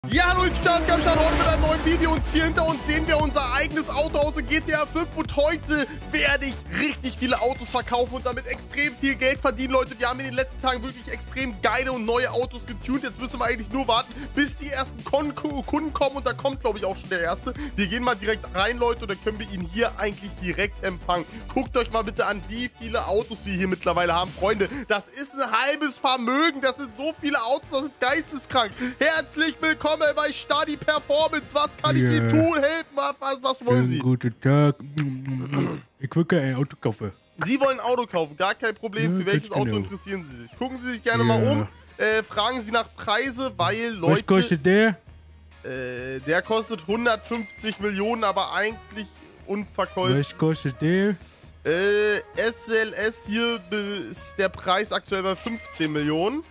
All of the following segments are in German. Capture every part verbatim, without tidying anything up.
Ja, hallo, ich bin Staatsgab, schaut heute mit einem neuen Video und hier hinter uns sehen wir unser eigenes Auto aus in G T A fünf und heute werde ich richtig viele Autos verkaufen und damit extrem viel Geld verdienen, Leute. Wir haben in den letzten Tagen wirklich extrem geile und neue Autos getuned. Jetzt müssen wir eigentlich nur warten, bis die ersten Kon Kunden kommen und da kommt, glaube ich, auch schon der erste. Wir gehen mal direkt rein, Leute, und dann können wir ihn hier eigentlich direkt empfangen. Guckt euch mal bitte an, wie viele Autos wir hier mittlerweile haben, Freunde. Das ist ein halbes Vermögen, das sind so viele Autos, das ist geisteskrank. Herzlich willkommen bei Stani Performance. Was kann yeah. ich Ihnen tun? Helfen, was, was wollen Sie? Guten Tag. Ich will ein Auto kaufen. Sie wollen ein Auto kaufen, gar kein Problem. Ja, für welches Auto genau. interessieren Sie sich? Gucken Sie sich gerne yeah. mal um. Äh, fragen Sie nach Preise, weil Leute... Was kostet der? Äh, der kostet hundertfünfzig Millionen, aber eigentlich unverkäuflich. Was kostet der? Äh, S L S hier ist der Preis aktuell bei fünfzehn Millionen.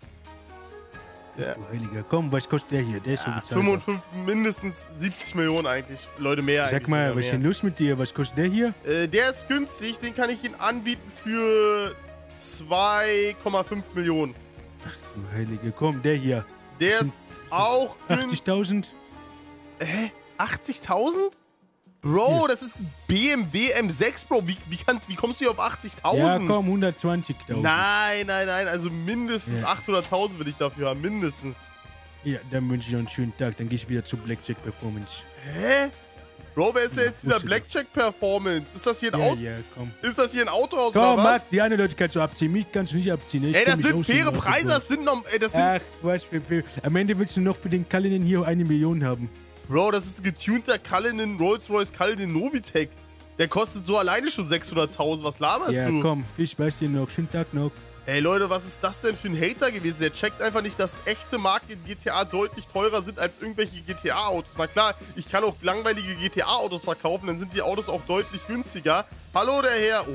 Ja. Du Heiliger, komm, was kostet der hier? Der ist ja, fünfundfünfzig, mindestens siebzig Millionen eigentlich. Leute, mehr Sag eigentlich. Sag mal, was ist denn los mit dir? Was kostet der hier? Äh, der ist günstig, den kann ich Ihnen anbieten für zwei Komma fünf Millionen. Ach du Heilige, komm, der hier. Der ist auch günstig. achtzigtausend? Hä? achtzigtausend? Bro, ja. das ist ein B M W M sechs, Bro. Wie, wie, kannst, wie kommst du hier auf achtzigtausend? Ja, komm, hundertzwanzigtausend. Nein, nein, nein. Also mindestens ja. achthunderttausend will ich dafür haben. Mindestens. Ja, dann wünsche ich noch einen schönen Tag. Dann gehe ich wieder zu Blackjack Performance. Hä? Bro, wer ist denn jetzt dieser Blackjack Performance? Ist das hier ein ja, Auto? Ja, komm. Ist das hier ein Autohaus komm, oder was? Max, die anderen Leute kannst du abziehen. Mich kannst du nicht abziehen. Ich ey, das sind faire Preise. Das sind noch... Ey, das sind Ach, was für... für am Ende willst du noch für den Cullinan hier eine Million haben. Bro, das ist ein getunter Cullinan, Rolls-Royce Cullinan Novitec. Der kostet so alleine schon sechshunderttausend. Was laberst ja, du? Ja, komm, ich weiß dir noch. Schönen Tag noch. Ey, Leute, was ist das denn für ein Hater gewesen? Der checkt einfach nicht, dass echte Marken in G T A deutlich teurer sind als irgendwelche G T A-Autos. Na klar, ich kann auch langweilige G T A-Autos verkaufen, dann sind die Autos auch deutlich günstiger. Hallo, der Herr.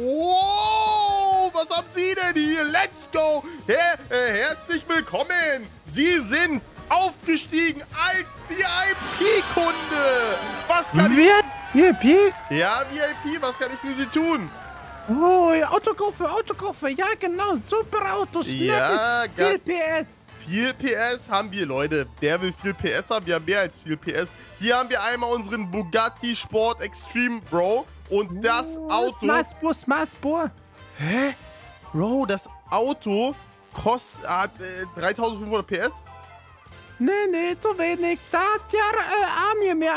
Oh, was haben Sie denn hier? Let's go. Her äh, herzlich willkommen. Sie sind aufgestiegen als V I P-Kunde. Was kann ich... V I P? Ja, V I P. Was kann ich für Sie tun? Oh, Autokaufe, Autokaufe. Ja, genau. Super Auto. Schnell. Ja, viel P S. viel P S haben wir, Leute. Der will viel P S haben. Wir haben mehr als viel P S. Hier haben wir einmal unseren Bugatti Sport Extreme, Bro. Und das oh, Auto... Smartspur, Smartspur. Hä? Bro, das Auto kostet, hat äh, dreitausendfünfhundert P S. Nee, nee, zu wenig. Da hat ja äh, Amir mehr.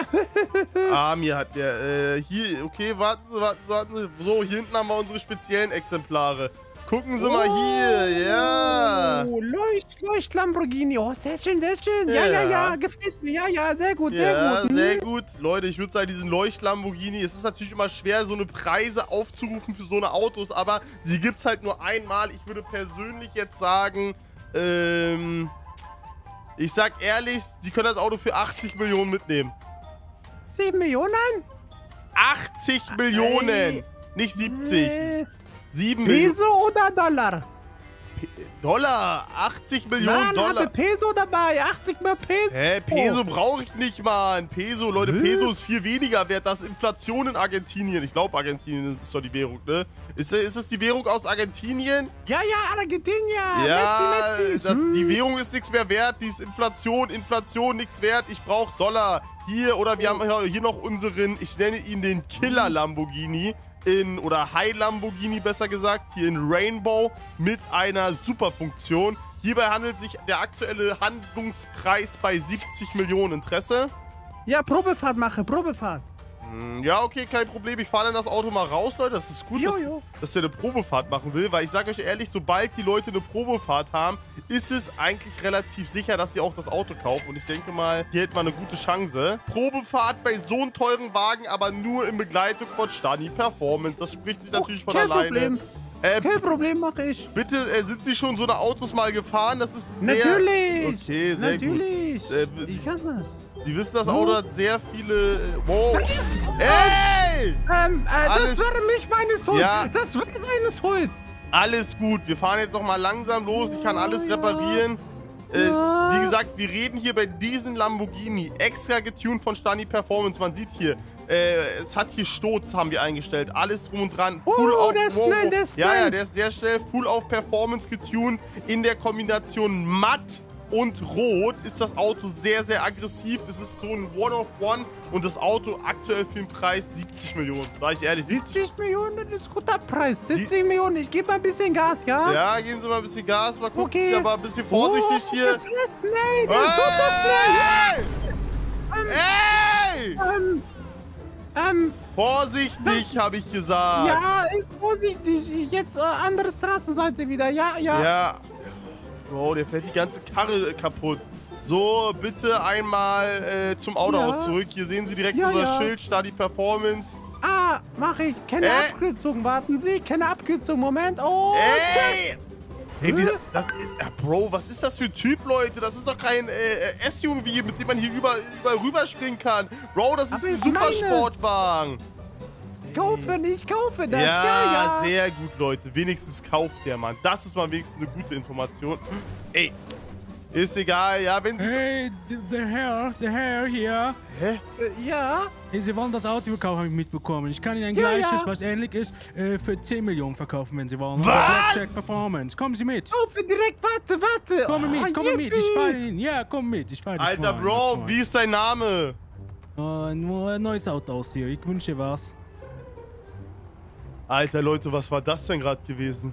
Amir hat der, äh, hier, okay, warten Sie, warten Sie, warten Sie. So, hier hinten haben wir unsere speziellen Exemplare. Gucken Sie oh, mal hier, ja. Oh, Leucht, Leucht Lamborghini. Oh, sehr schön, sehr schön. Ja, ja, ja, ja gefällt mir. Ja, ja, sehr gut, ja, sehr gut. Ja, sehr gut. Leute, ich würde sagen, diesen Leucht Lamborghini, es ist natürlich immer schwer, so eine Preise aufzurufen für so eine Autos, aber sie gibt es halt nur einmal. Ich würde persönlich jetzt sagen, ähm... ich sag ehrlich, Sie können das Auto für achtzig Millionen mitnehmen. sieben Millionen? achtzig Millionen! Ey. Nicht siebzig. Nee. sieben Millionen. Peso Millionen. Oder Dollar? P Dollar. achtzig Millionen Nein, Dollar. Habe Peso dabei. achtzig mal Peso. Hä, Peso oh. brauche ich nicht, Mann. Peso, Leute, hm? Peso ist viel weniger wert. Das ist Inflation in Argentinien. Ich glaube, Argentinien ist doch die Währung, ne? Ist, ist es die Währung aus Argentinien? Ja, ja, Argentinien. Ja, Messi, Messi. Das, hm. die Währung ist nichts mehr wert. Die ist Inflation, Inflation, nichts wert. Ich brauche Dollar. Hier, oder wir oh. haben hier noch unseren, ich nenne ihn den Killer Lamborghini. In, oder High Lamborghini besser gesagt, hier in Rainbow mit einer Superfunktion. Hierbei handelt sich der aktuelle Handlungspreis bei siebzig Millionen. Interesse? Ja, Probefahrt mache, Probefahrt. Ja, okay, kein Problem. Ich fahre dann das Auto mal raus, Leute. Das ist gut, jo, dass, jo. dass er eine Probefahrt machen will, weil ich sage euch ehrlich, sobald die Leute eine Probefahrt haben, ist es eigentlich relativ sicher, dass sie auch das Auto kaufen. Und ich denke mal, hier hätten wir eine gute Chance. Probefahrt bei so einem teuren Wagen, aber nur in Begleitung von Stani Performance. Das spricht sich natürlich oh, von kein alleine. Problem. Äh, Kein Problem, mache ich. Bitte, äh, sind Sie schon so eine Autos mal gefahren? Das ist sehr... Natürlich. Okay, sehr Natürlich. gut. Äh, ich kann das. Sie wissen, das Auto hat sehr viele... Äh, wow. Ey! Ähm, äh, Alles, das wäre nicht meine Schuld. Ja. Das wäre seine Schuld. Alles gut. Wir fahren jetzt noch mal langsam los. Ich kann alles reparieren. Äh, wie gesagt, wir reden hier bei diesem Lamborghini. Extra getuned von Stani Performance. Man sieht hier... Äh, es hat hier Sturz, haben wir eingestellt. Alles drum und dran. Full oh, auf, der ist wow, schnell, der ist ja, schnell. ja, der ist sehr schnell. Full auf Performance getuned in der Kombination matt und Rot ist das Auto sehr, sehr aggressiv. Es ist so ein One-of-One und das Auto aktuell für den Preis siebzig Millionen. Sag ich ehrlich. siebzig Millionen, das ist ein guter Preis. siebzig Millionen, ich gebe mal ein bisschen Gas, ja? Ja, geben Sie mal ein bisschen Gas. Mal gucken, okay. aber ein bisschen vorsichtig oh, hier. Das lässt Nein, Hey! Ähm, Ey! ähm, ähm, Vorsichtig, habe ich gesagt. ja, ist vorsichtig. Jetzt äh, andere Straßenseite wieder, ja, ja. Ja. Bro, der fährt die ganze Karre kaputt. So, bitte einmal äh, zum Autohaus Ja. zurück. Hier sehen Sie direkt Ja, unser ja. Schild, Stadi Performance. Ah, mach ich. Kenne Äh? Abkürzung, warten Sie. Kenne Abkürzung, Moment. Oh, Ey! Hey, wie, Hä? das ist, ja, Bro, was ist das für ein Typ, Leute? Das ist doch kein äh, S U V, mit dem man hier über, überall rüberspringen kann. Bro, das ist Aber ein ich meine- Supersportwagen. kaufen, ich kaufe das. Ja, Ja, ja. sehr gut, Leute. Wenigstens kauft der Mann. Das ist mal wenigstens eine gute Information. Ey, ist egal, ja, wenn Sie... Hey, d- der Herr, der Herr hier. Hä? Äh, ja. Hey, Sie wollen das Auto verkaufen, habe ich mitbekommen. Ich kann Ihnen ein Ja, gleiches, ja. was ähnlich ist, äh, für zehn Millionen verkaufen, wenn Sie wollen. Was? Blackjack Performance. Kommen Sie mit. Kaufe direkt, warte, warte. Kommen mit, oh, kommen mit. Ich yippie. fahre Ihnen. Ja, komm mit. Ich fahre dich Alter, fahren, Bro, das wie ist dein Name? war- Äh, nur ein neues Auto aus hier. Ich wünsche was. Alter, Leute, was war das denn gerade gewesen?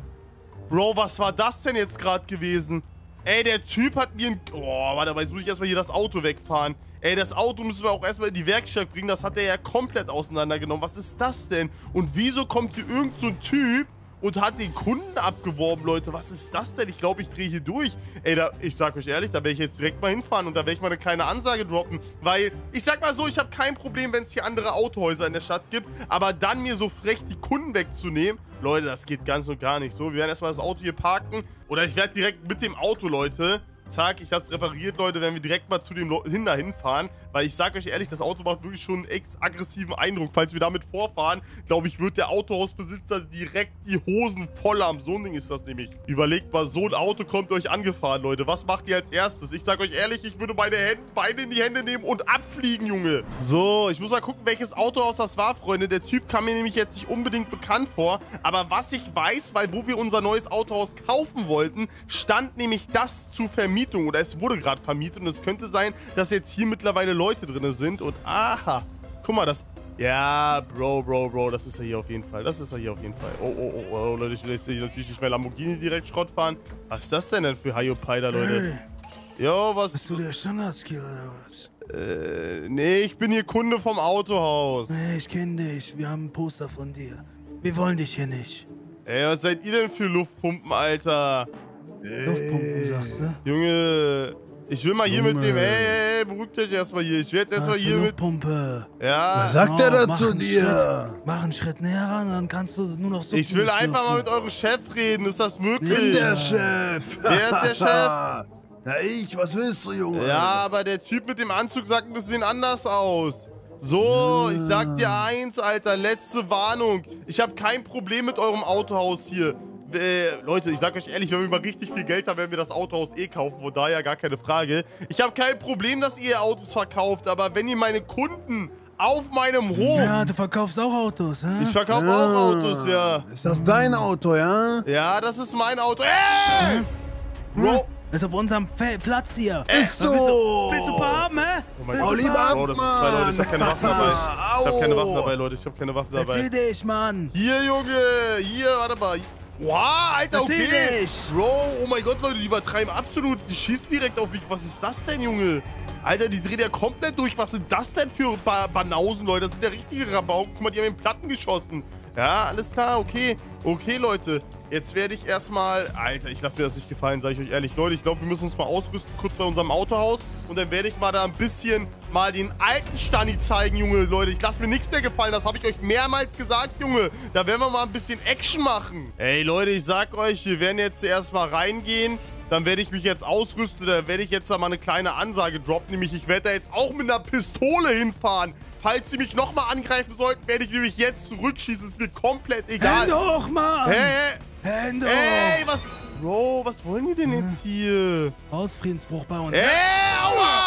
Bro, was war das denn jetzt gerade gewesen? Ey, der Typ hat mir ein... Oh, warte mal, jetzt muss ich erstmal hier das Auto wegfahren. Ey, das Auto müssen wir auch erstmal in die Werkstatt bringen. Das hat er ja komplett auseinandergenommen. Was ist das denn? Und wieso kommt hier irgend so ein Typ und hat den Kunden abgeworben, Leute? Was ist das denn? Ich glaube, ich drehe hier durch. Ey, da, ich sag euch ehrlich, da werde ich jetzt direkt mal hinfahren und da werde ich mal eine kleine Ansage droppen. Weil, ich sag mal so, ich habe kein Problem, wenn es hier andere Autohäuser in der Stadt gibt. Aber dann mir so frech die Kunden wegzunehmen, Leute, das geht ganz und gar nicht so. Wir werden erstmal das Auto hier parken. Oder ich werde direkt mit dem Auto, Leute... Zack, ich hab's repariert, Leute, wenn wir direkt mal zu dem Lo hin dahin fahren. Weil ich sag euch ehrlich, das Auto macht wirklich schon einen ex aggressiven Eindruck. Falls wir damit vorfahren, glaube ich, wird der Autohausbesitzer direkt die Hosen voll haben. So ein Ding ist das nämlich. Überlegt mal, so ein Auto kommt euch angefahren, Leute. Was macht ihr als erstes? Ich sag euch ehrlich, ich würde meine Hände, Beine in die Hände nehmen und abfliegen, Junge. So, ich muss mal gucken, welches Autohaus das war, Freunde. Der Typ kam mir nämlich jetzt nicht unbedingt bekannt vor. Aber was ich weiß, weil wo wir unser neues Autohaus kaufen wollten, stand nämlich das zu vermieten. Oder es wurde gerade vermietet und es könnte sein, dass jetzt hier mittlerweile Leute drin sind und aha, guck mal, das, ja, Bro, Bro, Bro, das ist er hier auf jeden Fall, das ist er hier auf jeden Fall. Oh, oh, oh, oh, Leute, ich will jetzt hier natürlich nicht mehr Lamborghini direkt Schrott fahren. Was ist das denn denn für Hayopai da, Leute? Jo, was? Bist du der Standardskill oder was? Äh, nee, ich bin hier Kunde vom Autohaus. Nee, ich kenne dich. Wir haben ein Poster von dir. Wir wollen dich hier nicht. Ey, was seid ihr denn für Luftpumpen, Alter? Luftpumpen, sagst du? Junge, ich will mal hier Junge. mit dem, ey, ey, ey, beruhigt euch erstmal hier. Ich will jetzt erstmal Was für hier mit, Luftpumpe. ja. Was sagt er Oh, da mach zu einen dir? Schritt, mach einen Schritt näher ran, dann kannst du nur noch so. Ich will einfach mal mit eurem Chef reden. Ist das Ich bin möglich? der Chef. Wer ist der Chef? Na ich, was willst du, Junge? Ja, aber der Typ mit dem Anzug sagt ein bisschen anders aus. So, ich sag dir eins, Alter. Letzte Warnung. Ich habe kein Problem mit eurem Autohaus hier. Äh, Leute, ich sag euch ehrlich, wenn wir mal richtig viel Geld haben, werden wir das Autohaus eh kaufen. Von daher gar keine Frage. Ich habe kein Problem, dass ihr Autos verkauft. Aber wenn ihr meine Kunden auf meinem Hof... Ja, du verkaufst auch Autos, hä? Ich verkaufe Ja. auch Autos, ja. Ist das dein Auto, ja? Ja, das ist mein Auto. Ey! Bro... Ist auf unserem Fe Platz hier. Ist so. Willst du, willst du ein paar haben, hä? Oh mein Oh, Gott, lieber ab, Bro, das sind zwei Leute. Ich hab keine Waffen dabei. Ich hab keine Waffen Au. dabei, Leute. Ich hab keine Waffen Verzieh dabei. dich, Mann. Hier, Junge. Hier, warte mal. Wow, Alter, Verzieh okay. dich. Bro, oh mein Gott, Leute, die übertreiben absolut. Die schießen direkt auf mich. Was ist das denn, Junge? Alter, die drehen ja komplett durch. Was sind das denn für ba Banausen, Leute? Das sind ja richtige Rabauken. Guck mal, die haben in Platten geschossen. Ja, alles klar, okay. Okay, Leute. Jetzt werde ich erstmal... Alter, ich lasse mir das nicht gefallen, sage ich euch ehrlich. Leute, ich glaube, wir müssen uns mal ausrüsten, kurz bei unserem Autohaus. Und dann werde ich mal da ein bisschen mal den alten Stani zeigen, Junge. Leute, ich lasse mir nichts mehr gefallen. Das habe ich euch mehrmals gesagt, Junge. Da werden wir mal ein bisschen Action machen. Ey, Leute, ich sag euch, wir werden jetzt erstmal reingehen. Dann werde ich mich jetzt ausrüsten. Da werde ich jetzt da mal eine kleine Ansage droppen. Nämlich, ich werde da jetzt auch mit einer Pistole hinfahren. Falls sie mich nochmal angreifen sollten, werde ich nämlich jetzt zurückschießen. Ist mir komplett egal. Hände hoch, Mann. Hä? Hände Ey, hoch. was... Bro, was wollen die denn jetzt hier? Hausfriedensbruch bei uns. Ey, aua! Ey,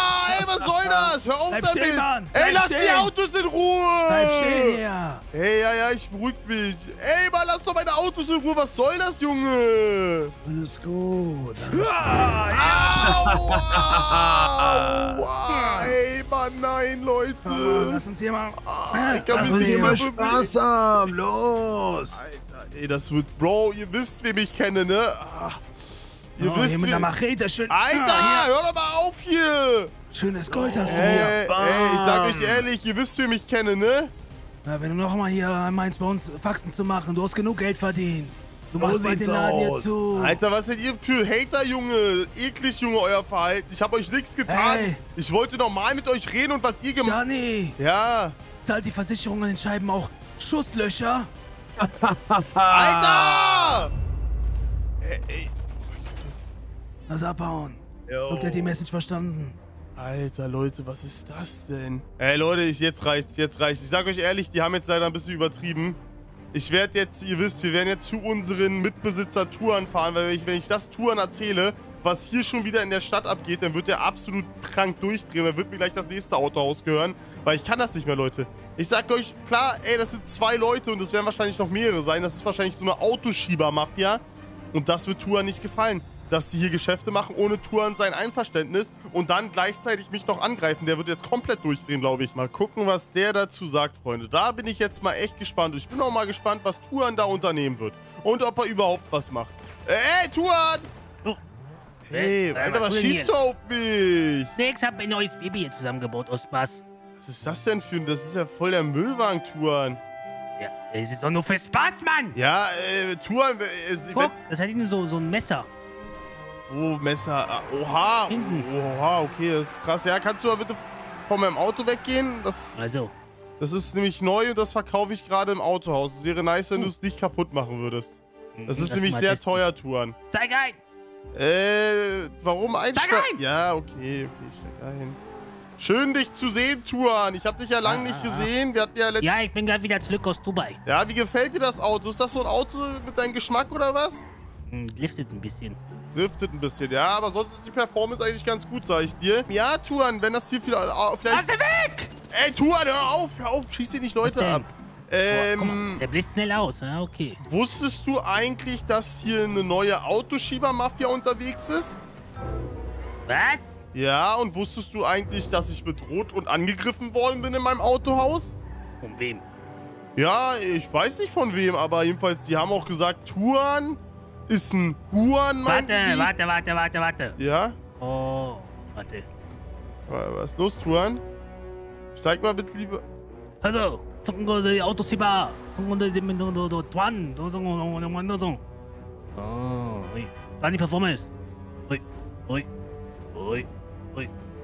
was soll das? Hör auf Bleib damit! stehen, Mann. Ey, Bleib lass stehen. die Autos in Ruhe! Bleib stehen hier. Ey, ja, ja, ich beruhig mich. Ey, Mann, lass doch meine Autos in Ruhe. Was soll das, Junge? Alles gut. Au! Au! Au! Ey, Mann, nein, Leute. Lass uns hier mal... Ah, ich kann Ach, mich will nicht jemand mehr Spaß bewegen. haben, los. Alter, ey, das wird... Bro, ihr wisst, wem ich kenne, ne? Ah, ihr Oh, wisst, hier mit wer... einer Machete schön... Alter, Ah, hör doch mal auf hier! hier. Schönes Gold hast du Ey, hier. ey, ich sag euch ehrlich, ihr wisst, wem ich kenne, ne? Ja, wenn du noch mal hier meinst, bei uns Faxen zu machen, du hast genug Geld verdient. Du So machst bald den sieht's Laden hier aus. zu. Alter, was seid ihr für Hater, Junge? Eklig, Junge, euer Verhalten. Ich hab euch nichts getan. Hey. Ich wollte normal mit euch reden und was ihr gemacht habt. Johnny, Ja. zahlt die Versicherung an den Scheiben auch Schusslöcher? Alter! Ey, ey. Lass abhauen. Ich glaub, der hat die Message verstanden. Alter, Leute, was ist das denn? Ey, Leute, ich, jetzt reicht's, jetzt reicht's. Ich sag euch ehrlich, die haben jetzt leider ein bisschen übertrieben. Ich werde jetzt, ihr wisst, wir werden jetzt zu unseren Mitbesitzer Touren fahren, weil ich, wenn ich das Touren erzähle, was hier schon wieder in der Stadt abgeht, dann wird der absolut krank durchdrehen. Dann wird mir gleich das nächste Autohaus gehören, weil ich kann das nicht mehr, Leute. Ich sag euch, klar, ey, das sind zwei Leute und es werden wahrscheinlich noch mehrere sein. Das ist wahrscheinlich so eine Autoschieber-Mafia und das wird Touren nicht gefallen. Dass sie hier Geschäfte machen ohne Touren sein Einverständnis und dann gleichzeitig mich noch angreifen. Der wird jetzt komplett durchdrehen, glaube ich. Mal gucken, was der dazu sagt, Freunde. Da bin ich jetzt mal echt gespannt. Ich bin auch mal gespannt, was Touren da unternehmen wird. Und ob er überhaupt was macht. Ey, Touren! Oh. Hey, Äh, Alter, was was tun schießt du auf mich? Nix, hab ein neues Baby hier zusammengebaut aus Spaß. Was ist das denn für ein... Das ist ja voll der Müllwagen, Touren. Ja, es ist doch nur für Spaß, Mann! Ja, äh, Touren... Äh, Guck, das hat hinten so, so ein Messer. Oh, Messer. Ah, oha. Hinten. Oha, okay, das ist krass. Ja, kannst du mal bitte von meinem Auto weggehen? Das, Also. das ist nämlich neu und das verkaufe ich gerade im Autohaus. Es wäre nice, wenn du es nicht kaputt machen würdest. Das ist Lass nämlich mal sehr testen. teuer, Touren. Steig ein! Äh, warum einsteigen? ein! Ja, okay, okay, ich steig ein. Schön, dich zu sehen, Touren. Ich habe dich ja lange Ah, nicht ah, gesehen. Wir hatten ja letztes... Ja, ich bin gerade wieder zurück aus Dubai. Ja, wie gefällt dir das Auto? Ist das so ein Auto mit deinem Geschmack oder was? Hm, liftet ein bisschen. Driftet ein bisschen, ja, aber sonst ist die Performance eigentlich ganz gut, sag ich dir. Ja, Touren, wenn das hier vielleicht... vielleicht Lass ihn weg! Ey, Touren, hör auf, hör auf, schieß dir nicht Leute Was denn? ab. Boah, guck mal, Ähm, der bläst schnell aus, ja, okay. wusstest du eigentlich, dass hier eine neue Autoschieber-Mafia unterwegs ist? Was? Ja, und wusstest du eigentlich, dass ich bedroht und angegriffen worden bin in meinem Autohaus? Von wem? Ja, ich weiß nicht von wem, aber jedenfalls, die haben auch gesagt, Touren ist ein Huren, mein Warte, warte, warte, warte, warte. Ja? Oh, warte. Was ist los, Touren? Steig mal bitte lieber... Also, 성거의 auto시바, 성거의 지민도도 또한 도성을 만들어서. 어, 이 단위 performance. 어이, 어이, 어이, 어이.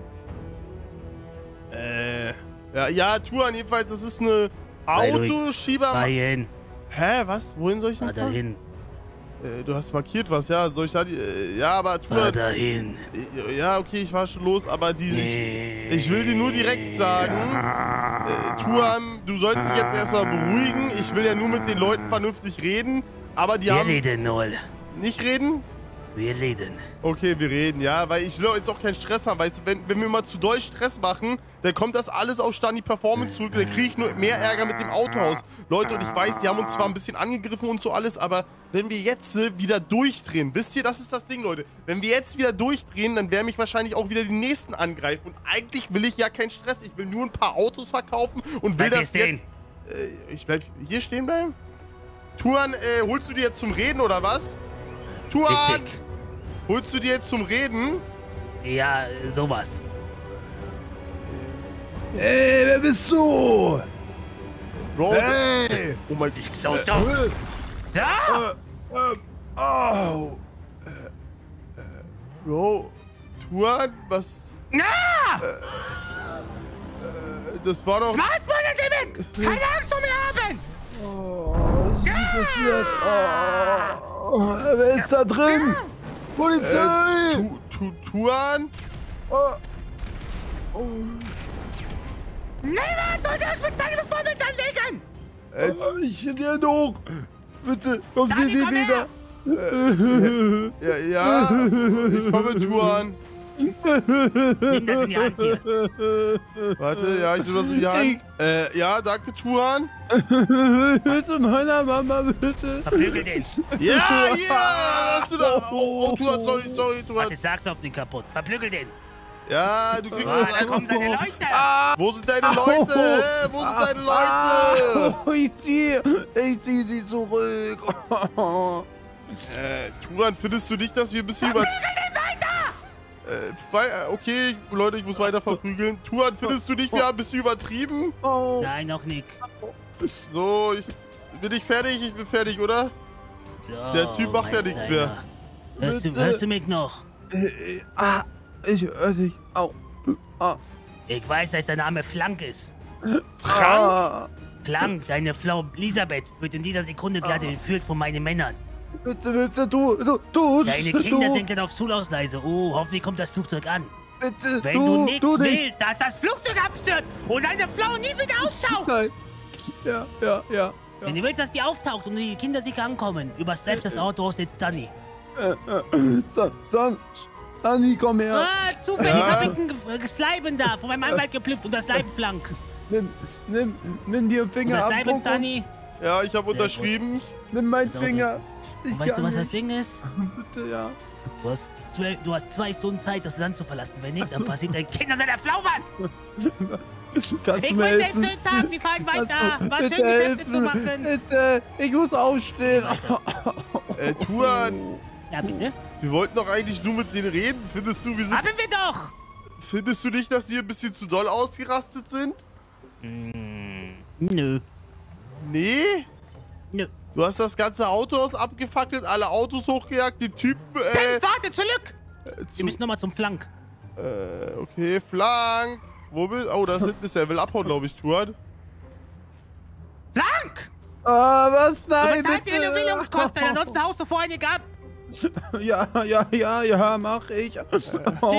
Äh, ja, ja, Touren jedenfalls, das ist eine Sei ruhig. Autoschieber... Dahin, Hä, was? Wohin soll ich denn da fahren? dahin, Äh, du hast markiert was, ja? Soll ich da die... Äh, ja, aber da Touren... dahin. Äh, ja, okay, ich war schon los, aber die... Ich, ich will dir nur direkt sagen, äh, Touren, du sollst dich jetzt erstmal beruhigen. Ich will ja nur mit den Leuten vernünftig reden, aber die Wir haben... reden, Noel. Nicht reden? Wir reden. Okay, wir reden, ja, weil ich will jetzt auch keinen Stress haben, weißt du, wenn, wenn wir mal zu doll Stress machen, dann kommt das alles auf Stani Performance zurück, dann kriege ich nur mehr Ärger mit dem Autohaus. Leute, und ich weiß, die haben uns zwar ein bisschen angegriffen und so alles, aber wenn wir jetzt äh, wieder durchdrehen, wisst ihr, das ist das Ding, Leute, wenn wir jetzt wieder durchdrehen, dann werden mich wahrscheinlich auch wieder die Nächsten angreifen und eigentlich will ich ja keinen Stress, ich will nur ein paar Autos verkaufen und will Bleib das hier stehen. jetzt... Äh, ich bleib hier stehen bleiben? Touren, äh, holst du dir jetzt zum Reden oder was? Touren! Richtig. Holst du dir jetzt zum Reden? Ja, sowas. Ey, wer bist du? Bro, Hey! oh mein Ich sau doch. Äh, Da! ähm, au! Bro, Touren, was? Na! Das war doch... Smartphone weg! Keine Angst vor mir haben! Oh, was ist denn passiert? Oh, wer ist da drin? Polizei! Äh, tu, tu, Touren? Oh, oh, Niemand sollte uns mit seinem Performance anlegen! Äh, oh, ich bin hier hoch. Bitte, kommen Sie Dani, nie komm wieder. ja, ja, ich komme, Touren. Nimm das in die Hand hier. Warte, ja, ich nehme das in die Hand. Äh, ja, danke, Tuan. Zu meiner Mama, bitte. Verprügel den. Ja, ja, hast du da. Oh, oh, Tuan, sorry, sorry, Tuan. Warte, sag's auf den kaputt. Verprügel den. Ja, du kriegst... Ah, da kommen seine Leute. Wo sind deine Leute? Hä? Wo sind deine Leute? Oh, ich ziehe, ich ziehe sie zurück. Äh, Tuan, findest du nicht, dass wir ein bisschen über... Äh, wei- äh, okay, Leute, ich muss weiter verprügeln. Tuan, findest du nicht, wir haben ein bisschen übertrieben? Oh. Nein, noch nicht. So, ich... Bin ich fertig? Ich bin fertig, oder? So, Der Typ macht ja mein nichts Kleiner. mehr. Hörst du, Bitte. hörst du mich noch? Äh, äh, ah, ich höre dich. Au. Ah. Ich weiß, dass dein Name Flank ist. Frank? Ah. Flank, deine Frau Elisabeth wird in dieser Sekunde gerade entführt von meinen Männern. Bitte, bitte, du, du, du. Deine Kinder du, sind dann auf Zulaufsleise. Oh, hoffentlich kommt das Flugzeug an. Bitte, Wenn du, du nicht du nicht. willst, dass das Flugzeug abstürzt und deine Frau nie wieder auftaucht. Nein. Ja, ja, ja. Wenn du willst, dass die auftaucht und die Kinder sicher ankommen, überschreibst das Auto aus jetzt Danny. Äh, äh, San, San, Anni, komm her. Ah, zufällig Ja. hab ich einen Ge- äh, Gesleiben da, von meinem Anwalt geplüfft und das Leibenflank. Nimm, nimm, nimm dir Und Finger das ab. Leibens, Coco. Danny. Ja, ich habe unterschrieben. Nimm meinen Ist auch Finger. Ich Und weißt du, kann was das nicht. Ding ist? Bitte, ja. Du hast, zwei, du hast zwei Stunden Zeit, das Land zu verlassen. Wenn nicht, dann passiert deinen Kindern deiner Frau was. Kannst Ich du mir wünsche dir einen helfen? schönen Tag. Wir fahren weiter. Kannst du War bitte schön, Geschäfte helfen? zu machen. Bitte, ich muss aufstehen. Äh, Tuan, Ja, bitte. wir wollten doch eigentlich nur mit denen reden. Findest du, wir sind... Haben wir doch. Findest du nicht, dass wir ein bisschen zu doll ausgerastet sind? Hm, nö. Nee? Nö. Du hast das ganze Autohaus abgefackelt, alle Autos hochgejagt, die Typen, äh... Hey, warte, zurück. äh, zu, Wir müssen nochmal zum Flank. äh, okay, Flank. Wo will... Oh, da hinten ist er. Will abhauen, glaube ich, Tuan. Flank! Ah, was? Du Nein, bezahlst die bitte. Renovierungskosten, ansonsten haust du vor eine ab. Ja, ja, ja, ja, mach ich. Tschüss.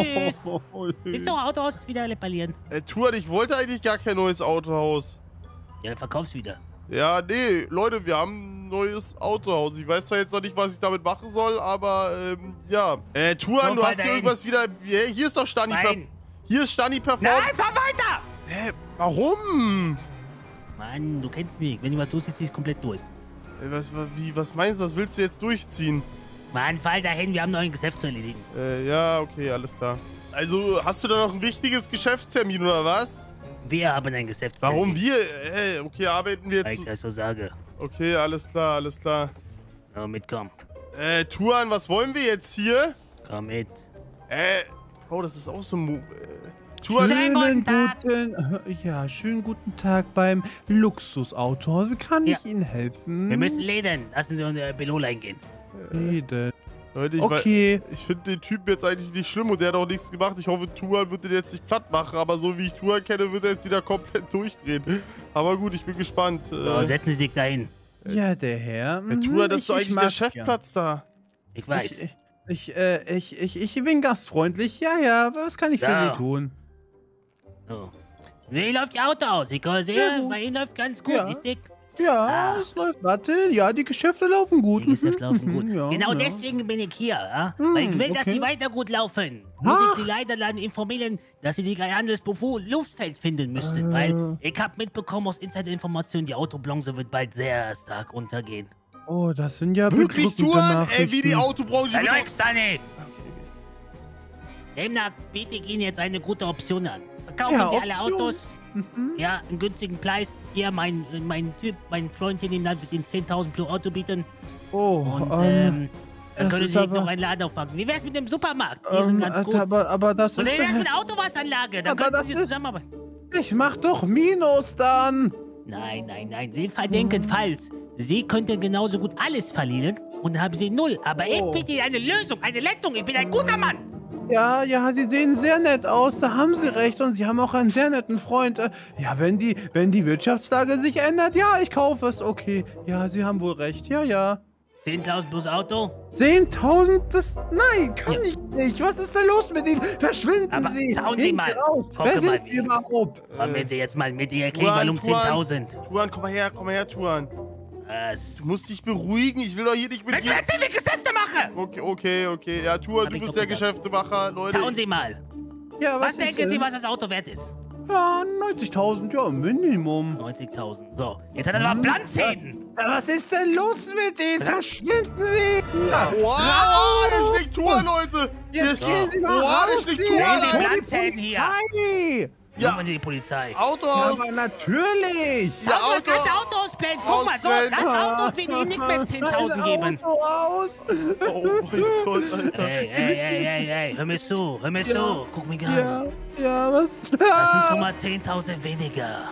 Ist doch Autohaus wieder reparieren. Äh, Tuan, ich wollte eigentlich gar kein neues Autohaus. Ja, dann verkauf's wieder. Ja, nee, Leute, wir haben ein neues Autohaus. Ich weiß zwar jetzt noch nicht, was ich damit machen soll, aber, ähm, ja. Äh, Tuan, So, du fahr hast hier dahin. irgendwas wieder... Hier hier ist doch Stani per... Nein. Hier ist Stani Perform... Nein, fahr weiter! Hä, warum? Mann, du kennst mich. Wenn du was tust, ziehst du komplett durch. Äh, was, wa- wie, was meinst du, was willst du jetzt durchziehen? Mann, fall dahin, wir haben noch ein Geschäft zu erledigen. Äh, ja, okay, alles klar. Also, hast du da noch ein wichtiges Geschäftstermin, oder was? Wir haben ein Geschäft zu Warum erledigen. wir? Äh, okay, arbeiten wir Weil jetzt... ich das so sage. Okay, alles klar, alles klar. Komm mit, komm. Äh, Tuan, was wollen wir jetzt hier? Komm mit. Äh, Bro, das ist auch so... Mo äh, Tuan, Schönen guten Tag. guten, ja, schönen guten Tag beim Luxusautohaus. Wie kann Ja. ich Ihnen helfen? Wir müssen ledern. Lassen Sie uns in der Belola eingehen. reden. Leute, ich, Okay. ich finde den Typen jetzt eigentlich nicht schlimm und der hat auch nichts gemacht. Ich hoffe, Tuan wird den jetzt nicht platt machen, aber so wie ich Tuan kenne, wird er jetzt wieder komplett durchdrehen. Aber gut, ich bin gespannt. So, Äh, setzen Sie sich dahin. Ja, der Herr. äh, mhm, Tuan, das ist ich- doch ich eigentlich der mag's gern. Chefplatz da. Ich weiß. Ich, ich, ich, äh, ich, ich, ich bin gastfreundlich. Ja, ja, was kann ich für Ja. Sie tun? So. Wie läuft Ihr Auto aus? Ich kann Ja, sehen, gut. bei Ihnen läuft ganz gut. Ja. Ist dick. Ja, Ah. es läuft. Warte, ja, die Geschäfte laufen gut. Die Geschäfte Mhm, laufen gut. mhm, ja, genau ja. deswegen bin ich hier. Ja? Hm, Weil ich will, dass okay. Sie weiter gut laufen. Muss Ach. ich Sie leider dann informieren, dass Sie sich ein anderes Beruf Luftfeld finden müssen. Äh. Weil ich habe mitbekommen aus Insider-Informationen, die Autobranche wird bald sehr stark untergehen. Oh, das sind ja Wirklich, bedrückende Tuan? Ey, wie die Nachrichten. Autobranche wird... Verleugn's da nicht! Demnach biete ich Ihnen jetzt eine gute Option an. Verkaufen Ja, Sie alle Option. Autos, Mhm. ja, einen günstigen Preis. Hier, mein, mein Typ, mein Freund hier in dem Land wird Ihnen zehntausend pro Auto bieten. Oh, Und, ähm, ähm, dann das können ist Sie sich aber- noch einen Laden aufmachen. Wie wär's mit dem Supermarkt? Die sind ähm, ganz gut. Alter, aber, aber das Und ist... wie wär's äh, mit Autowassanlage? Dann aber könnten das Sie ist- zusammenarbeiten. Ich mach doch Minus dann. Nein, nein, nein, Sie verdenken falsch. Sie könnten genauso gut alles verlieren und dann haben Sie null. Aber Oh. ich biete Ihnen eine Lösung, eine Rettung. Ich bin ein guter Mann. Ja, ja, sie sehen sehr nett aus, da haben sie recht und sie haben auch einen sehr netten Freund. Äh, Ja, wenn die, wenn die Wirtschaftslage sich ändert, ja, ich kaufe es, okay. Ja, sie haben wohl recht, ja, ja. zehntausend plus Auto. zehntausend, das, nein, kann Ja. ich nicht. Was ist denn los mit Ihnen? Verschwinden Aber Sie. schauen Sie Hinten mal. Raus. Gucke Wer sind mal, Sie wie- überhaupt? Kommen Äh, Sie jetzt mal mit, ich erkläre Tuan, mal um Tuan. zehntausend. Tuan, komm mal her, komm mal her, Tuan. Was? Du musst dich beruhigen. Ich will doch hier nicht mit Wenn du dir... jetzt nicht Geschäfte mache! Okay, okay, okay. Ja, Tuan, Hab du ich bist doch der gesagt. Geschäftemacher, Leute. Schauen Sie mal. Ja, Was, was, denken ist Sie, denn? was das Auto wert ist? Ja, neunzigtausend, ja, Minimum. neunzigtausend. So, jetzt hat er aber Planzäden. Ja, was ist denn los mit Ihnen? Verschwinden Sie! Ja, Wow, der schlägt Tuan, Leute. jetzt Der- gehen Sie mal Wow, der raus schlägt hier! Tuan, Sehen Sie Alter. Plan- Planzäden hier. Polizei! Ja. Rufen Sie die Polizei. Auto Ja, aus. aber natürlich! Ja, Auto, Auto. das Auto ausblenden. Guck mal, so, Ausblenden. das Auto wird Ihnen nicht mehr zehntausend Mein geben. Auto aus! Oh mein Gott, Alter. Hey, hey, hey, hey, hey, hör mir zu, hör mir Ja. zu. Guck mich Ja, an. ja, was? Das sind schon mal zehntausend weniger.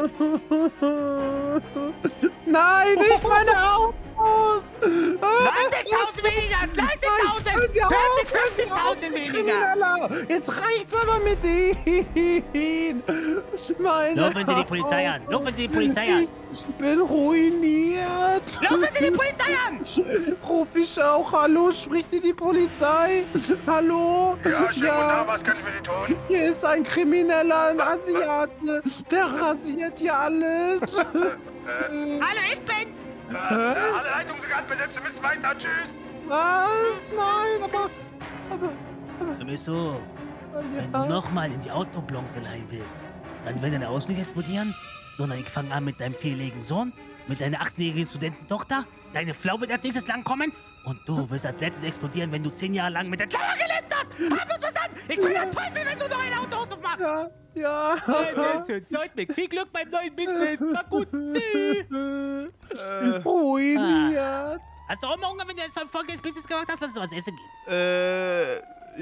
Nein, nicht meine Autos! zwanzigtausend weniger, dreißigtausend, Hören Sie auf, vierzig, hören Sie auf, fünfzigtausend weniger. Krimineller! Jetzt reicht's aber mit Ihnen! Meine Rufen Sie die Polizei an, rufen Sie die Polizei an. Ich bin ruiniert! Rufen Sie die Polizei an. Ruf ich auch, hallo, spricht hier die Polizei? Hallo? Ja, schönen guten Tag, was können wir für Sie tun? Hier ist ein Krimineller, ein Asiate, der rasiert hier alles. Hallo, ich bin's. Äh, alle Leitungen sind gerade besetzt, wir müssen weiter, tschüss. Was? Nein, aber, aber, Hör mir zu, wenn du ja. nochmal in die Autoblonze leihen willst, dann werden deine Autos nicht explodieren, sondern ich fange an mit deinem vierjährigen Sohn, mit deiner achtzehnjährigen Studententochter, deine Frau wird als nächstes langkommen und du wirst als letztes explodieren, wenn du zehn Jahre lang mit der Klauer gelebt hast. Hab du's verstanden? Ich bin der Teufel, wenn du noch ein Auto aufmachst. Ja, ja. Sehr schön, freut mich. Viel Glück beim neuen Business. Na gut. Ruiniert. Hast du auch mal Hunger, wenn du jetzt ein erfolgreiches Business gemacht hast, dass du was essen gehen? Äh,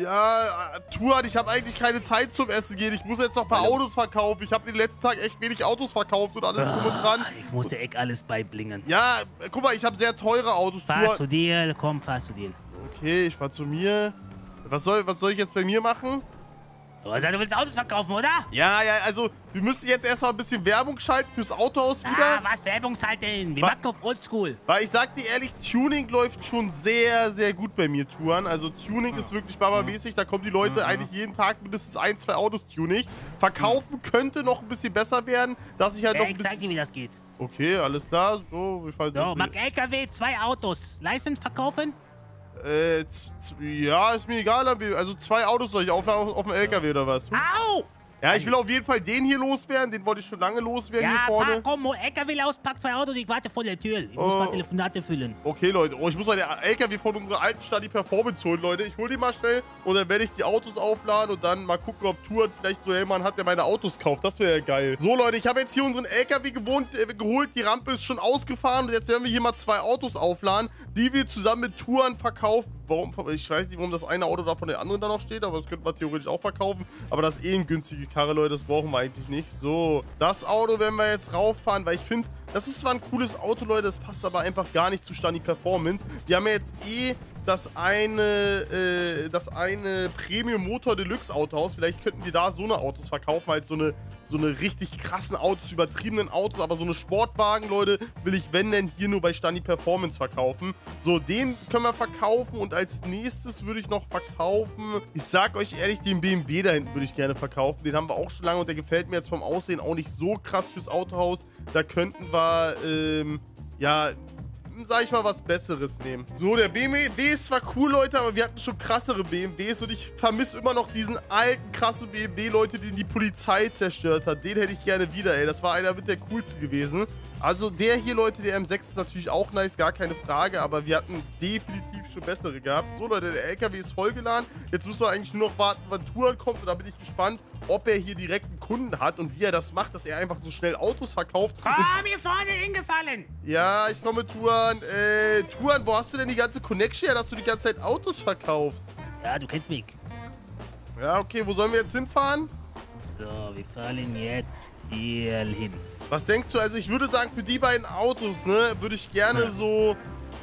ja, Tuan, ich habe eigentlich keine Zeit zum Essen gehen. Ich muss jetzt noch ein paar Autos verkaufen. Ich habe in den letzten Tagen echt wenig Autos verkauft und alles drum und dran. Ah, Ich muss dir echt alles beiblingen. Ja, guck mal, ich habe sehr teure Autos. Fahr Tuan. zu dir, komm, fahr zu dir. Okay, ich fahr zu mir. Was soll, was soll ich jetzt bei mir machen? Also, du willst Autos verkaufen, oder? Ja, ja, also wir müssen jetzt erstmal ein bisschen Werbung schalten fürs Autohaus wieder. Ah, was Werbungshalten. Wir Wa- machen auf Oldschool. Weil ich sag dir ehrlich, Tuning läuft schon sehr, sehr gut bei mir, Tuan. Also Tuning ist wirklich babamäßig. Da kommen die Leute eigentlich jeden Tag mindestens ein, zwei Autos tunig. Verkaufen könnte noch ein bisschen besser werden, dass ich halt Ja, noch ein ich zeig bisschen... dir, wie das geht. Okay, alles klar. So, wie falls So, mag L K W, zwei Autos. Leistend verkaufen? Äh, z- z- ja, ist mir egal. Also zwei Autos soll ich aufladen auf, auf dem L K W oder was? Au! Ja, ich will auf jeden Fall den hier loswerden. Den wollte ich schon lange loswerden hier Ja, vorne. pack, komm, L K W aus, pack zwei Autos, ich warte vor der Tür. Ich muss Oh. mal Telefonate füllen. Okay, Leute. Oh, ich muss mal den L K W von unserer alten Stadt die Performance holen, Leute. Ich hol den mal schnell und dann werde ich die Autos aufladen und dann mal gucken, ob Tuan vielleicht so jemand hat, der meine Autos kauft. Das wäre ja geil. So, Leute, ich habe jetzt hier unseren L K W gewohnt, äh, geholt. Die Rampe ist schon ausgefahren und jetzt werden wir hier mal zwei Autos aufladen, die wir zusammen mit Tuan verkaufen. Warum? Ich weiß nicht, warum das eine Auto da von der anderen da noch steht, aber das könnte man theoretisch auch verkaufen. Aber das ist eh eine günstige Karre, Leute. Das brauchen wir eigentlich nicht. So, das Auto werden wir jetzt rauffahren, weil ich finde, das ist zwar ein cooles Auto, Leute, das passt aber einfach gar nicht zu Stani Performance. Die haben ja jetzt eh das eine, äh, das eine Premium Motor Deluxe Autohaus. Vielleicht könnten die da so eine Autos verkaufen, halt so eine, so eine richtig krassen Autos, übertriebenen Autos, aber so eine Sportwagen, Leute, will ich, wenn denn, hier nur bei Stani Performance verkaufen. So, den können wir verkaufen und als nächstes würde ich noch verkaufen, ich sag euch ehrlich, den B M W da hinten würde ich gerne verkaufen. Den haben wir auch schon lange und der gefällt mir jetzt vom Aussehen auch nicht so krass fürs Autohaus. Da könnten wir, ähm, ja, sag ich mal, was Besseres nehmen. So, der B M W ist zwar cool, Leute, aber wir hatten schon krassere B M Ws und ich vermisse immer noch diesen alten, krassen B M W, Leute, den die Polizei zerstört hat. Den hätte ich gerne wieder, ey. Das war einer mit der coolsten gewesen. Also der hier, Leute, der M sechs ist natürlich auch nice, gar keine Frage, aber wir hatten definitiv schon bessere gehabt. So, Leute, der L K W ist vollgeladen. Jetzt müssen wir eigentlich nur noch warten, wann Tuan kommt und da bin ich gespannt, ob er hier direkt einen Kunden hat und wie er das macht, dass er einfach so schnell Autos verkauft. Komm, hier vorne hingefallen. Ja, ich komme, Tuan. Äh, Tuan, wo hast du denn die ganze Connection her, dass du die ganze Zeit Autos verkaufst? Ja, du kennst mich. Ja, okay, wo sollen wir jetzt hinfahren? So, wir fahren jetzt hier hin. Was denkst du? Also ich würde sagen, für die beiden Autos, ne, würde ich gerne Ja. so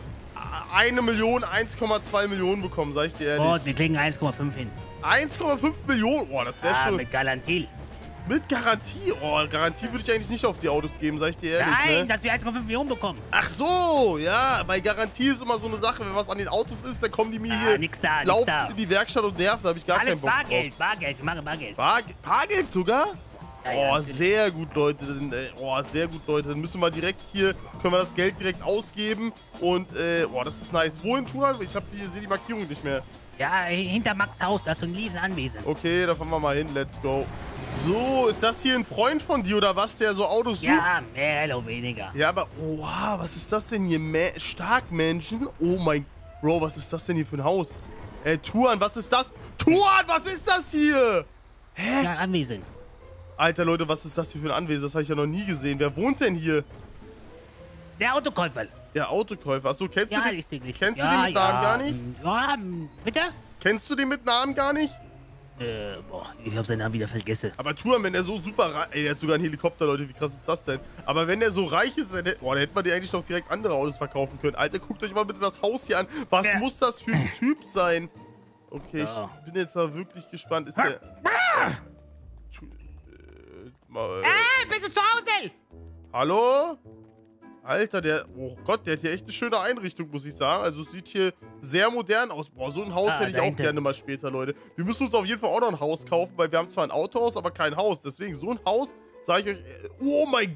eine Million, eins Komma zwei Millionen bekommen, sag ich dir ehrlich. Und wir kriegen eins Komma fünf hin. eins Komma fünf Millionen? Oh, das wäre Ah, schon... mit Garantie. Mit Garantie? Oh, Garantie würde ich eigentlich nicht auf die Autos geben, sag ich dir ehrlich, Nein, ne? dass wir eins Komma fünf Millionen bekommen. Ach so, ja, bei Garantie ist immer so eine Sache, wenn was an den Autos ist, dann kommen die mir Ah, hier, nix da, nix laufen da. in die Werkstatt und nerven, da habe ich gar Alles keinen Bock Bargeld, drauf. Bargeld, wir machen Bargeld. Bar Bargeld sogar? Ja, ja, Oh, natürlich. sehr gut, Leute. Dann, äh, Oh, sehr gut, Leute. Dann müssen wir direkt hier, können wir das Geld direkt ausgeben. Und, äh, oh, das ist nice. Wohin, Turan? Ich hab hier, sehe die Markierung nicht mehr. Ja, hinter Max Haus, da ist so ein riesen Anwesen. Okay, da fahren wir mal hin. Let's go. So, ist das hier ein Freund von dir oder was, der so Autos sucht? Ja, mehr oder weniger. Ja, aber, oh, wow, was ist das denn hier? Ma Starkmenschen? Oh mein, Bro, was ist das denn hier für ein Haus? Äh, Turan, was ist das? Turan, was ist das hier? Hä? Ja, Anwesen. Alter, Leute, was ist das hier für ein Anwesen? Das habe ich ja noch nie gesehen. Wer wohnt denn hier? Der Autokäufer. Der Autokäufer. Achso, kennst Ja, du den? richtig, richtig. Kennst ja, du den mit Namen ja, gar nicht? Ja, bitte? Kennst du den mit Namen gar nicht? Äh, boah, ich hab seinen Namen wieder vergessen. Aber Turan, wenn er so super reich... Ey, der hat sogar einen Helikopter, Leute. Wie krass ist das denn? Aber wenn er so reich ist, dann, boah, dann hätte man dir eigentlich noch direkt andere Autos verkaufen können. Alter, guckt euch mal bitte das Haus hier an. Was Ja. muss das für ein Typ sein? Okay, Ja. ich bin jetzt mal wirklich gespannt. Ist der... Ah! Tu- äh, mal, äh, Hey, bist du zu Hause? Hallo? Alter, der... Oh Gott, der hat hier echt eine schöne Einrichtung, muss ich sagen. Also es sieht hier sehr modern aus. Boah, so ein Haus Ah, hätte ich da auch hinten. gerne mal später, Leute. Wir müssen uns auf jeden Fall auch noch ein Haus kaufen, weil wir haben zwar ein Autohaus, aber kein Haus. Deswegen, so ein Haus, sage ich euch... äh, Oh mein...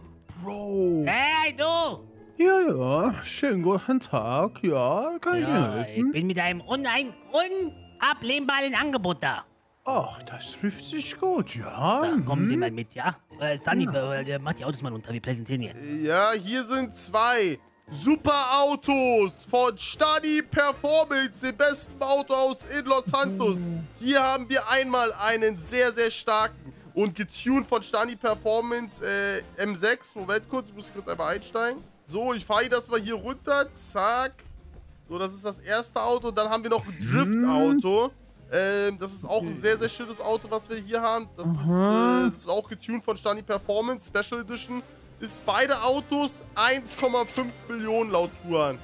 Bro. Hey, du! Ja, ja, schönen guten Tag. Ja, kann ich Ihnen Ja, ich helfen? bin mit einem unein unablehnbaren Angebot da. Ach, das trifft sich gut, ja. Da kommen Sie mhm. mal mit, ja? Äh, Stanley, äh, der macht die Autos mal unter, wir präsentieren jetzt. Ja, hier sind zwei super Autos von Stani Performance, dem besten Autohaus in Los Santos. Hier haben wir einmal einen sehr, sehr starken und getuned von Stani Performance äh, M sechs. Moment kurz, ich muss kurz einmal einsteigen. So, ich fahre das mal hier runter. Zack. So, das ist das erste Auto. Dann haben wir noch ein Drift-Auto. Ähm, das ist auch ein sehr, sehr schönes Auto, was wir hier haben. Das ist, äh, das ist auch getuned von Stani Performance, Special Edition. Ist beide Autos eins Komma fünf Millionen laut Turan.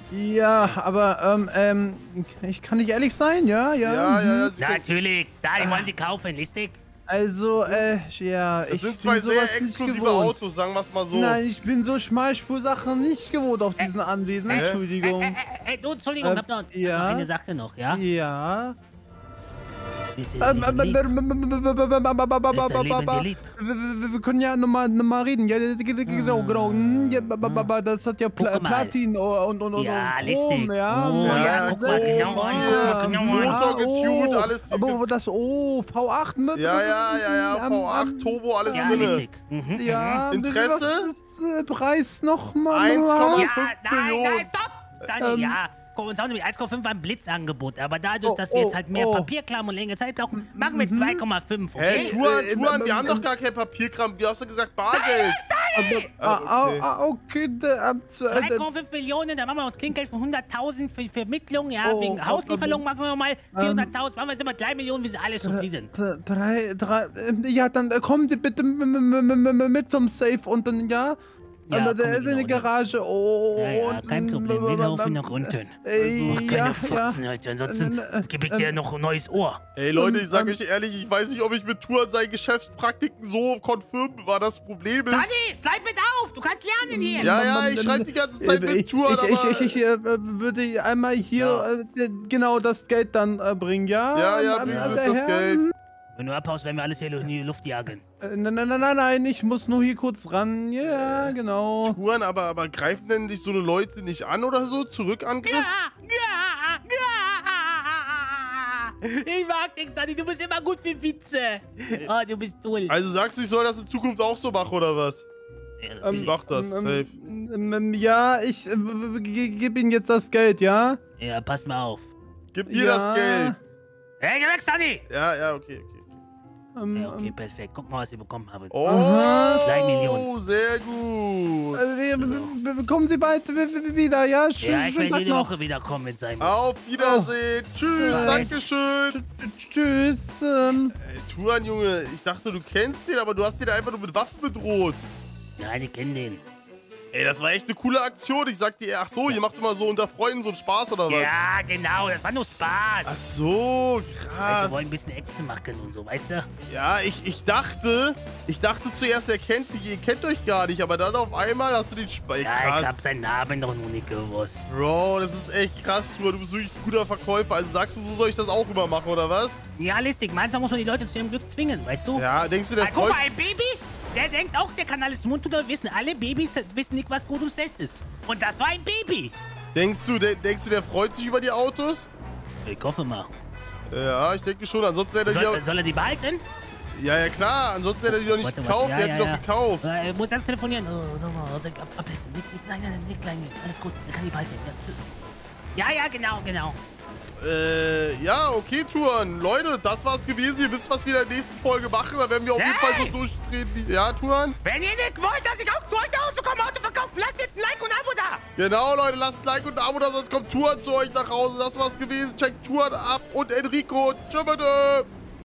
Ja, aber, ähm, ähm, ich kann nicht ehrlich sein, ja, ja. Ja, ja, ja. mhm. Sie können, Natürlich, da, die wollen Sie kaufen, listig? Also, äh, ja, das ich sind zwei bin sehr sowas nicht exklusive gewohnt. Autos, sagen wir es mal so. Nein, ich bin so Schmalspursachen nicht gewohnt auf diesen Anwesen. Hä? Äh, äh, Entschuldigung. äh, äh, du, Entschuldigung, Ähm, hab noch, hab ja? noch eine Sache noch, ja? Ja. Bisschen Ähm, lieb, ähm, lieb. ähm, ähm, ähm, ähm, ähm, ähm, Ist dein Leben dir Wir lieb? wir- wir können ja nochmal noch mal reden. Ja, genau, genau. Hm, ja, ba- ba- ba- ba- Das hat ja Pla Guck mal. Platin und, und, und, Ja, und listig. Chrom, ja. Oh, ja, ja, guck mal Chrom, genau an, guck mal genau an. Motor getuned, oh, alles wie Aber das, oh, V acht mit... Ja, ja, ja, ja, ähm, V acht, ähm, Turbo, alles Ja, drinne. listig. Mhm, Ja, Interesse? Was ist der Preis nochmal? eins Komma mhm. Ja, fünf nein, Millionen. nein, stopp! Stanley, Ähm, ja. Guck, uns haben nämlich eins Komma fünf war ein Blitzangebot, aber dadurch, Oh, dass wir oh, jetzt halt mehr oh. Papierkram und längere Zeit brauchen, machen wir zwei Komma fünf, Hä, okay? Turan, Äh, Turan, ähm, wir haben doch ähm, gar kein Papierkram. Du hast doch gesagt Bargeld. Aber, Ah, ah, okay. ah, okay, der, ab, zu- zwei äh, Komma fünf Millionen, dann machen wir noch Trinkgeld von hunderttausend für Vermittlung, ja, Oh, wegen oh, Hauslieferung oh, machen wir mal vierhunderttausend, machen wir jetzt immer drei Millionen, wir sind alle zufrieden. d- drei, drei, äh, ja, dann äh, kommen Sie bitte m- m- m- m- m- mit zum Safe und dann, ja. Ja, Aber der komm, ist in der genau, Garage. Oh, Ja, ja, und, kein Problem, wir laufen nach unten. Äh, Mach ja, keine ja. Fotzen heute, ansonsten Äh, äh, gebe ich äh, dir noch ein neues Ohr. Ey, Leute, ich sag Ähm, euch ehrlich, ich weiß nicht, ob ich mit Turan seine Geschäftspraktiken so confirm war. Das Problem ist... Stanley, slide mit auf, du kannst lernen hier. Ja, ja, ich schreibe die ganze Zeit Äh, mit Turan, ich, ich, aber... ich, ich, ich äh, würde einmal hier äh, genau das Geld dann äh, bringen, ja? Ja, ja, Ähm, bringen Sie äh, uns der das Herr, Geld. Wenn du abhaust, werden wir alles hier in die Luft jagen. Äh, nein, nein, nein, nein, nein, ich muss nur hier kurz ran. Ja, genau. Turan, aber, aber greifen denn dich so eine Leute nicht an oder so? Zurückangriff? Ja, ja, ja. Ich mag dich, Stanley, du bist immer gut für Witze. Oh, du bist toll. Also sagst du, ich soll das in Zukunft auch so machen, oder was? Ja, Ich mach das, ähm, safe. ähm, ähm, ja, ich äh, gebe Ihnen jetzt das Geld, ja? Ja, pass mal auf. Gib mir Ja. das Geld. Hey, geh weg, Stanley. Ja, ja, okay, okay. Ähm, Ja, okay, ähm, perfekt. Guck mal, was wir bekommen haben. Oh, Drei Millionen. sehr gut. äh, wir- wir- wir- kommen Sie bald w- w- wieder, ja? Sch Ja, ich schönen werde Tag jede noch. Woche wiederkommen, wenn es sein muss. Auf Wiedersehen. Tschüss, Bye. Dankeschön. Tschüss. Ähm, Ey, Turan, Junge, ich dachte, du kennst den, aber du hast den einfach nur mit Waffen bedroht. Ja, die kennen den. Ey, das war echt eine coole Aktion. Ich sag dir, ach so, ihr macht immer so unter Freunden so einen Spaß oder was? Ja, genau, das war nur Spaß. Ach so, Weißt, krass. wir wollen ein bisschen Action machen und so, weißt du? Ja, ich, ich dachte, ich dachte zuerst, ihr kennt mich, ihr kennt euch gar nicht, aber dann auf einmal hast du den Spaß. Ja, ich hab Krass. seinen Namen noch nicht gewusst. Bro, das ist echt krass, du bist wirklich ein guter Verkäufer. Also sagst du, so soll ich das auch immer machen, oder was? Ja, listig, manchmal muss man die Leute zu ihrem Glück zwingen, weißt du? Ja, denkst du, der Ah, guck freut... mal, ein Baby, der denkt auch, der kann alles mundtun wissen. Alle Babys wissen nicht, was gut und schlecht ist. Und das war ein Baby. Denkst du, der, denkst du, der freut sich über die Autos? Ich hoffe mal. Ja, ich denke schon. Ansonsten hätte er Soll, die... soll er die behalten? Ja, ja, klar. Ansonsten hätte er die doch nicht Warte, gekauft. warte, Der ja, hat die ja, doch gekauft. Ja. Äh, muss erst telefonieren. Oh, no, no, also, ab, ablesen. Nicht, nicht, nein, nein, nein, nicht klein. Alles gut, er kann die behalten. Ja, ja, ja, genau, genau. Äh, ja, okay, Touren. Leute, das war's gewesen. Ihr wisst, was wir in der nächsten Folge machen. Da werden wir auf jeden Hey! Fall so durchdrehen wie... Ja, Touren? Wenn ihr nicht wollt, dass ich auch zu euch nach Hause komme, Auto verkaufen, lasst jetzt ein Like und ein Abo da. Genau, Leute. Lasst ein Like und ein Abo da, sonst kommt Touren zu euch nach Hause. Das war's gewesen. Checkt Touren ab und Enrico. Tschüss, bitte.